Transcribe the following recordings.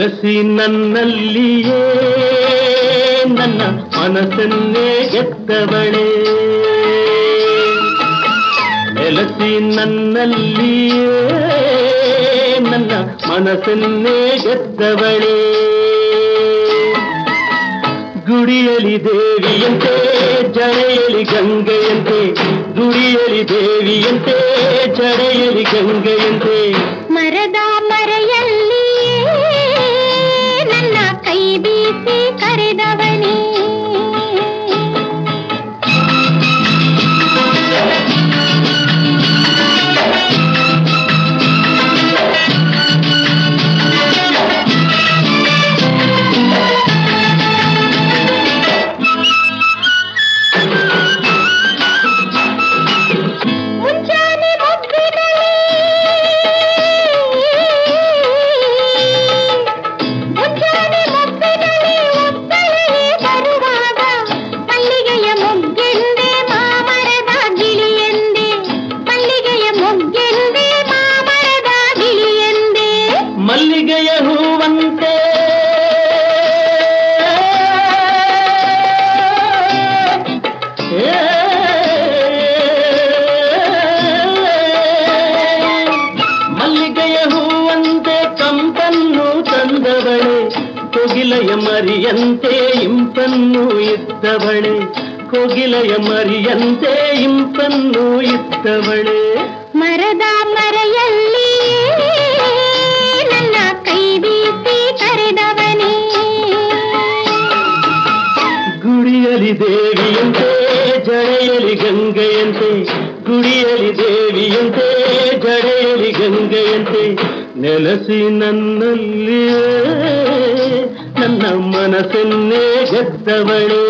ನೆಲೆಸಿ ನನ್ನಲ್ಲಿಯೇ ನನ್ನ ಮನಸ್ಸನ್ನೇ ಗೆದ್ದವಳೇ, ನೆಲೆಸಿ ನನ್ನಲ್ಲಿಯೇ ನನ್ನ ಮನಸ್ಸನ್ನೇ ಗೆದ್ದವಳೇ. ಗುಡಿಯಲಿ ದೇವಿಯಂತೆ ಜಡೆಯಲಿ ಗಂಗೆಯಂತೆ, ಗುಡಿಯಲಿ ದೇವಿಯಂತೆ ಜಡೆಯಲಿ ಗಂಗೆಯಂತೆ. ಮರದ ಮರೆಯಲ್ಲಿ ನನ್ನ ಕೈ ಬೀಸಿ ಕರೆದವನೇ, ಮಲ್ಲಿಗೆಯ ಹೂವಂತೆ ಮಲ್ಲಿಗೆಯ ಹೂವಂತೆ ಕಂಪನ್ನು ತಂದವಳೆ, ಕೋಗಿಲೆಯ ಮರಿಯಂತೆ ಇಂಪನ್ನು ಇದ್ದವಳೆ, ಕೋಗಿಲೆಯ ಮರಿಯಂತೆ ಇಂಪನ್ನು ಇದ್ದವಳೆ. ಮರದ ಮರೆಯಲ್ಲಿ ನನ್ನ ಕೈ ಬೀಸಿ ಕರೆದವನೇ, ಗುಡಿಯಲಿ ದೇವಿಯಂತೆ ಜಡೆಯಲಿ ಗಂಗೆಯಂತೆ, ಗುಡಿಯಲಿ ದೇವಿಯಂತೆ ಜಡೆಯಲಿ ಗಂಗೆಯಂತೆ. ನೆಲೆಸಿ ನನ್ನಲ್ಲಿಯೇ ನನ್ನ ಮನಸ್ಸನ್ನೇ ಗೆದ್ದವಳೇ.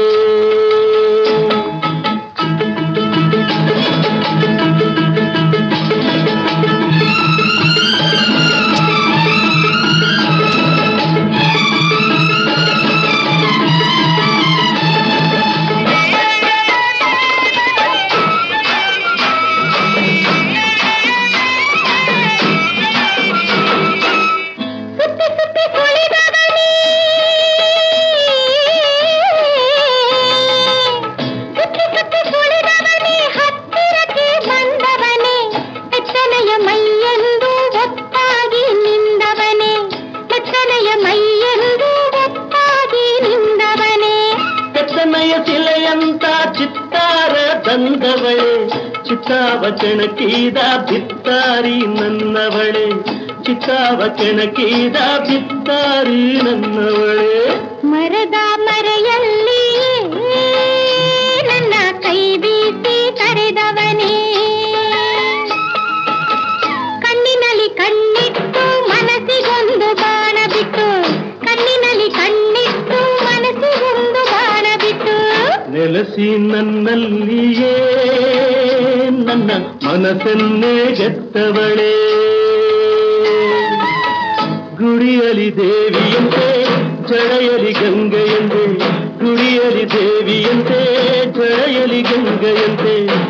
ಶಿಲೆಯಂತ ಚಿತ್ತಾರ ತಂದವಳೆ, ಚಿತ್ತಾವ ಕೆಣಕಿದ ಬಿತ್ತಾರಿ ನನ್ನವಳೆ, ಚಿತ್ತಾವ ಕೆಣಕಿದ ಬಿತ್ತಾರಿ ನನ್ನವಳೆ. ಮರದ ಮರೆಯಲ್ಲಿ ನನ್ನ ಕೈ ಬೀಸಿ ಕರೆದವನೇ, ಕಣ್ಣಿನಲ್ಲಿ ಕಣ್ಣಿಟ್ಟು ಮನಸ್ಸಿಗೊಂದು ಬಾಣ ಬಿಟ್ಟು, ಕಣ್ಣಿನಲ್ಲಿ ಕಣ್ಣಿಟ್ಟು ಮನಸ್ಸಿಗೊಂದು ಬಾಣ ಬಿಟ್ಟು. ನೆಲೆಸಿ ನನ್ನಲ್ಲಿಯೇ ನನ್ನ ಮನಸ್ಸನ್ನೇ ಗೆದ್ದವಳೇ, ಗುಡಿಯಲಿ ದೇವಿಯಂತೆ ಜಡೆಯಲಿ ಗಂಗೆಯಂತೆ, ಗುಡಿಯಲಿ ದೇವಿಯಂತೆ ಜಡೆಯಲಿ ಗಂಗೆಯಂತೆ.